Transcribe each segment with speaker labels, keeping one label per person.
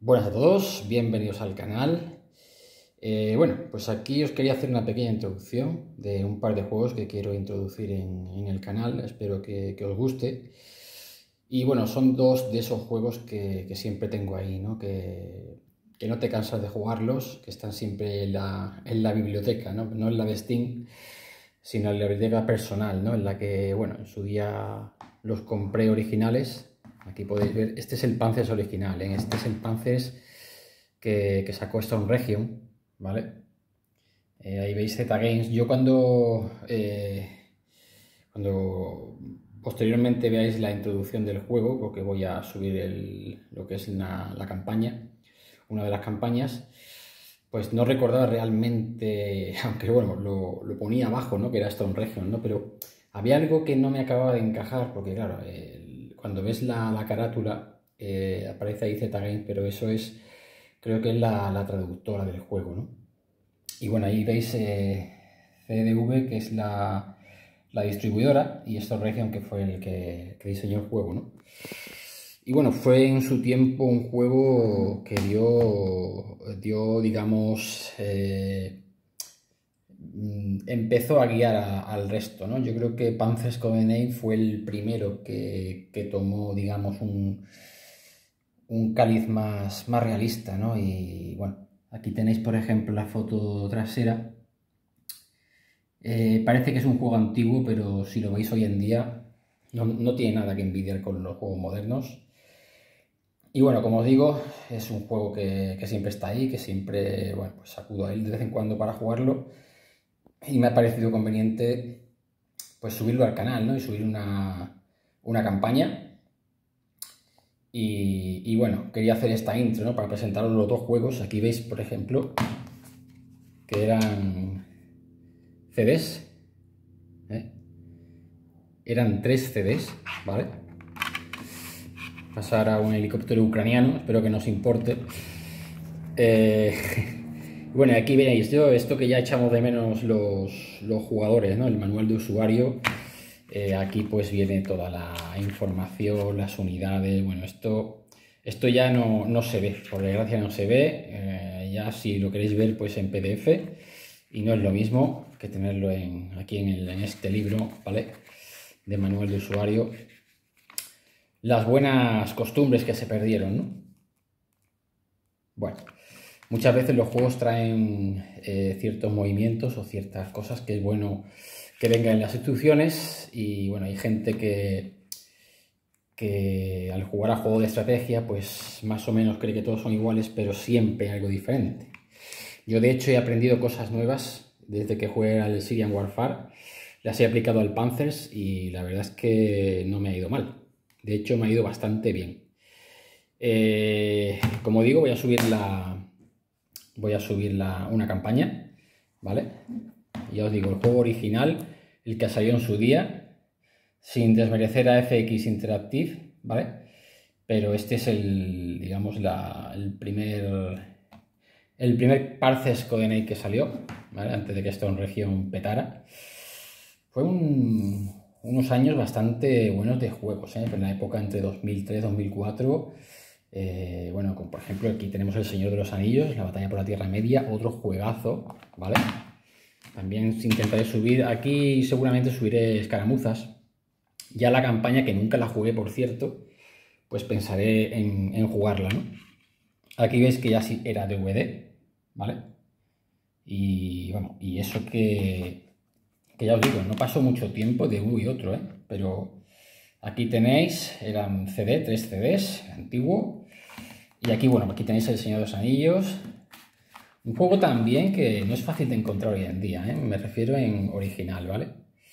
Speaker 1: Buenas a todos, bienvenidos al canal. Bueno, pues aquí os quería hacer una pequeña introducción de un par de juegos que quiero introducir en el canal, espero que os guste. Y bueno, son dos de esos juegos que siempre tengo ahí, ¿no? Que no te cansas de jugarlos, que están siempre en la biblioteca, ¿no? No en la de Steam, sino en la biblioteca personal, ¿no? En la que, bueno, en su día los compré originales. Aquí podéis ver, este es el Panzers original, ¿eh? Este es el Panzers que sacó Stone Region, ¿vale? Ahí veis Z Games. Yo cuando posteriormente veáis la introducción del juego, porque voy a subir lo que es la campaña, una de las campañas, pues no recordaba realmente, aunque bueno, lo ponía abajo, ¿no? Que era Stone Region, ¿no? Pero había algo que no me acababa de encajar, porque claro, cuando ves la carátula aparece ahí Z Games, pero eso es, creo que es la traductora del juego, ¿no? Y bueno, ahí veis CDV, que es la distribuidora, y Stone Region, que fue el que diseñó el juego, ¿no? Y bueno, fue en su tiempo un juego que dio digamos, empezó a guiar al resto, ¿no? Yo creo que Panzers Codename fue el primero que tomó, digamos, un caliz más realista, ¿no? Y bueno, aquí tenéis, por ejemplo, la foto trasera. Parece que es un juego antiguo, pero si lo veis hoy en día, no tiene nada que envidiar con los juegos modernos. Y bueno, como os digo, es un juego que siempre está ahí, que siempre, bueno, pues acudo a él de vez en cuando para jugarlo. Y me ha parecido conveniente, pues subirlo al canal, ¿no? Y subir una campaña. Y bueno, quería hacer esta intro, ¿no? Para presentaros los dos juegos. Aquí veis, por ejemplo, que eran CDs. Eran 3 CDs, ¿vale? Pasar a un helicóptero ucraniano, espero que no os importe. Bueno, aquí veis esto que ya echamos de menos los jugadores, ¿no? El manual de usuario. Aquí pues viene toda la información, las unidades. Bueno, esto ya no se ve, por desgracia no se ve. Ya si lo queréis ver pues en PDF, y no es lo mismo que tenerlo aquí en este libro, ¿vale? De manual de usuario. Las buenas costumbres que se perdieron, ¿no? Bueno, muchas veces los juegos traen ciertos movimientos o ciertas cosas que es bueno que vengan en las instrucciones, y bueno, hay gente que al jugar a juego de estrategia pues más o menos cree que todos son iguales, pero siempre hay algo diferente. Yo de hecho he aprendido cosas nuevas desde que jugué al Syrian Warfare, las he aplicado al Panzers y la verdad es que no me ha ido mal. De hecho, me ha ido bastante bien. Como digo, voy a subir una campaña, ¿vale? Ya os digo, el juego original, el que salió en su día, sin desmerecer a FX Interactive, ¿vale? Pero este es digamos, el primer Panzers Codename que salió, ¿vale? Antes de que Stone Region petara. Fue unos años bastante buenos de juegos, ¿eh? En la época entre 2003 y 2004. Bueno, como por ejemplo aquí tenemos El Señor de los Anillos, La Batalla por la Tierra Media, otro juegazo, ¿vale? También intentaré subir, aquí seguramente subiré Escaramuzas. Ya la campaña, que nunca la jugué por cierto, pues pensaré en jugarla, ¿no? Aquí veis que ya sí era DVD, ¿vale? Y bueno, y eso que ya os digo, no pasó mucho tiempo de uno y otro, ¿eh? Pero aquí tenéis, eran 3 CDs, antiguo. Y aquí, bueno, aquí tenéis El Señor de los Anillos. Un juego también que no es fácil de encontrar hoy en día, ¿eh? Me refiero en original, ¿vale?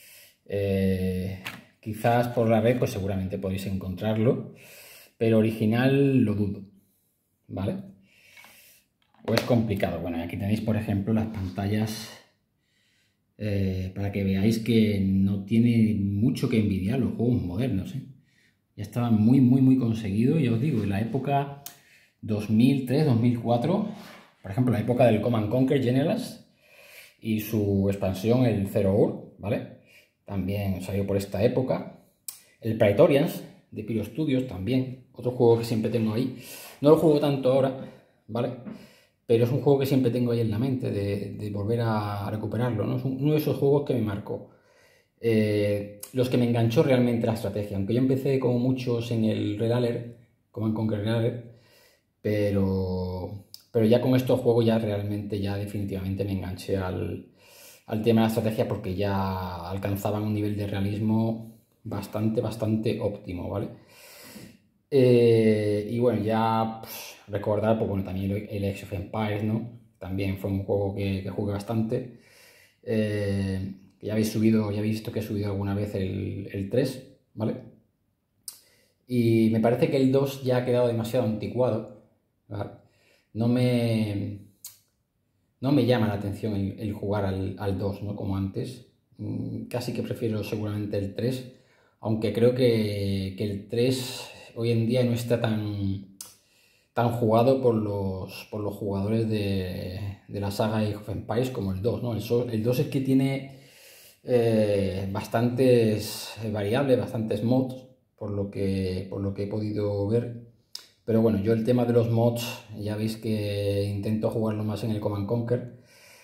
Speaker 1: Quizás por la red, pues seguramente podéis encontrarlo, pero original lo dudo, ¿vale? O es complicado. Bueno, aquí tenéis, por ejemplo, las pantallas para que veáis que no tiene mucho que envidiar los juegos modernos, ¿eh? Ya estaba muy conseguido, ya os digo, en la época 2003-2004, por ejemplo, la época del Command Conquer Generals y su expansión, el Zero Hour, ¿vale? También salió por esta época. El Praetorians de Pyro Studios también, otro juego que siempre tengo ahí. No lo juego tanto ahora, ¿vale? Pero es un juego que siempre tengo ahí en la mente de volver a recuperarlo, ¿no? Es uno de esos juegos que me marcó. Los que me enganchó realmente la estrategia, aunque yo empecé como muchos en el Red Alert, como en Conquer Red Alert, pero ya con estos juegos ya realmente, ya definitivamente me enganché al tema de la estrategia porque ya alcanzaban un nivel de realismo bastante óptimo, ¿vale? Y bueno, ya pues, recordar, pues bueno, también el Age of Empires, ¿no? También fue un juego que jugué bastante. Ya habéis subido, ya habéis visto que he subido alguna vez el 3, ¿vale? Y me parece que el 2 ya ha quedado demasiado anticuado, ¿vale? No me, no me llama la atención el jugar al 2, ¿no? Como antes. Casi que prefiero seguramente el 3, aunque creo que el 3 hoy en día no está tan jugado por los jugadores de la saga Age of Empires como el 2, ¿no? El 2 es que tiene bastantes variables, bastantes mods, por lo que he podido ver. Pero bueno, yo el tema de los mods, ya veis que intento jugarlo más en el Command Conquer.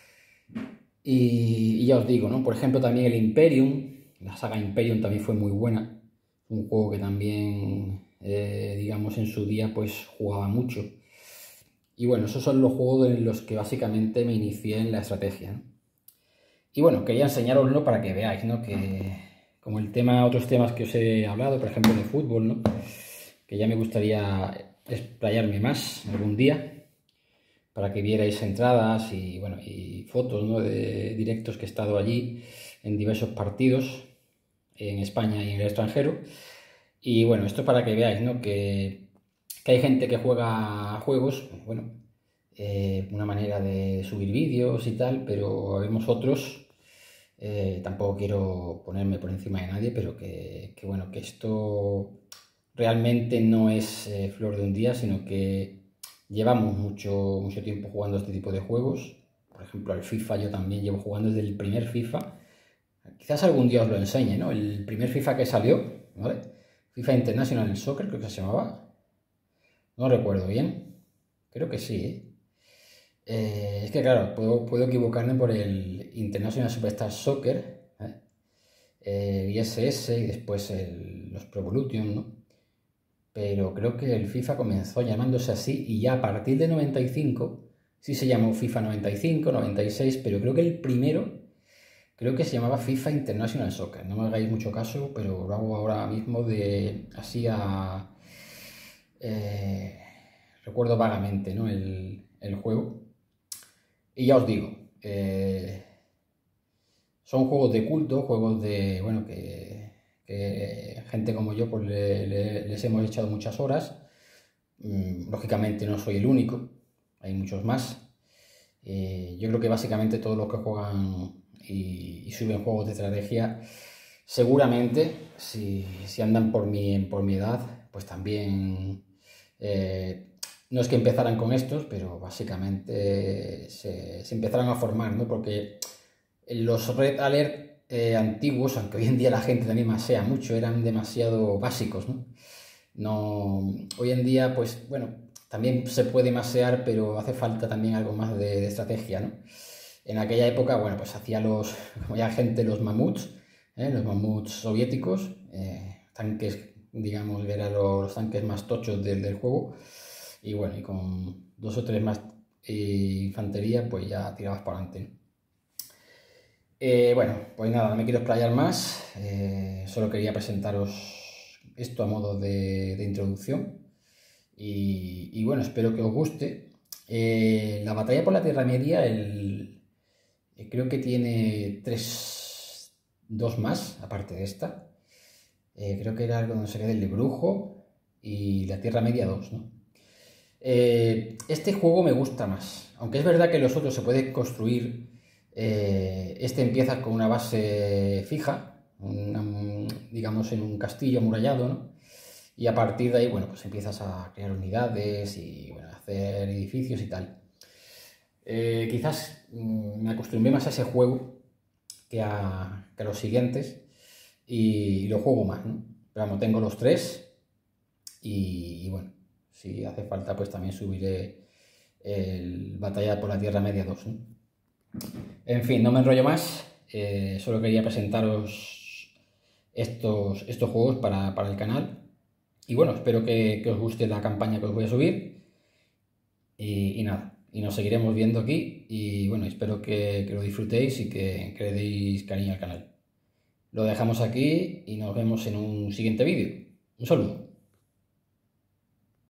Speaker 1: Y ya os digo, ¿no? Por ejemplo, también el Imperium, la saga Imperium también fue muy buena. Un juego que también, digamos, en su día, pues jugaba mucho. Y bueno, esos son los juegos en los que básicamente me inicié en la estrategia, ¿no? Y bueno, quería enseñaroslo para que veáis, ¿no? Que como otros temas que os he hablado, por ejemplo, de fútbol, ¿no? Que ya me gustaría explayarme más algún día para que vierais entradas y, bueno, y fotos, ¿no? De directos que he estado allí en diversos partidos en España y en el extranjero. Y bueno, esto para que veáis, ¿no? Que hay gente que juega juegos, bueno, una manera de subir vídeos y tal, pero vemos otros, tampoco quiero ponerme por encima de nadie, pero bueno, que esto realmente no es flor de un día, sino que llevamos mucho tiempo jugando este tipo de juegos. Por ejemplo, al FIFA yo también llevo jugando desde el primer FIFA. Quizás algún día os lo enseñe, ¿no? El primer FIFA que salió, ¿vale? FIFA International Soccer, creo que se llamaba. No recuerdo bien. Creo que sí, ¿eh? Es que claro, puedo equivocarme por el International Superstar Soccer, ¿eh? El ISS y después los Pro Evolution, ¿no? Pero creo que el FIFA comenzó llamándose así y ya a partir de 95, sí se llamó FIFA 95, 96, pero creo que el primero, creo que se llamaba FIFA International Soccer. No me hagáis mucho caso, pero lo hago ahora mismo de así a... eh, recuerdo vagamente, ¿no? El juego. Y ya os digo, son juegos de culto, juegos de, bueno, que gente como yo pues les hemos echado muchas horas. Lógicamente no soy el único, hay muchos más. Yo creo que básicamente todos los que juegan y suben juegos de estrategia, seguramente, si andan por mi edad, pues también, no es que empezaran con estos, pero básicamente se empezaron a formar, ¿no? Porque los Red Alert antiguos, aunque hoy en día la gente también masea mucho, eran demasiado básicos, ¿no? Hoy en día, pues bueno, también se puede masear, pero hace falta también algo más de estrategia, ¿no? En aquella época, bueno, pues hacía como ya gente, los mamuts soviéticos, tanques, digamos, eran los tanques más tochos del juego, y bueno, y con dos o tres más infantería, pues ya tirabas para adelante, ¿no? Bueno, pues nada, no me quiero explayar más, solo quería presentaros esto a modo de introducción y bueno, espero que os guste. La batalla por la Tierra Media, creo que tiene dos más, aparte de esta. Creo que era algo donde se queda el de Brujo y la Tierra Media 2, ¿no? Este juego me gusta más, aunque es verdad que los otros se pueden construir. Este empieza con una base fija, digamos en un castillo amurallado, ¿no? Y a partir de ahí, bueno, pues empiezas a crear unidades y bueno, hacer edificios y tal. Quizás me acostumbré más a ese juego que a los siguientes y lo juego más, ¿no? Pero vamos, tengo los tres y bueno, Si hace falta, pues también subiré el Batalla por la Tierra Media 2, ¿no? En fin, no me enrollo más. Solo quería presentaros estos juegos para el canal. Y bueno, espero que os guste la campaña que os voy a subir. Y nada, y nos seguiremos viendo aquí. Y bueno, espero que lo disfrutéis y que le deis cariño al canal. Lo dejamos aquí y nos vemos en un siguiente vídeo. Un saludo.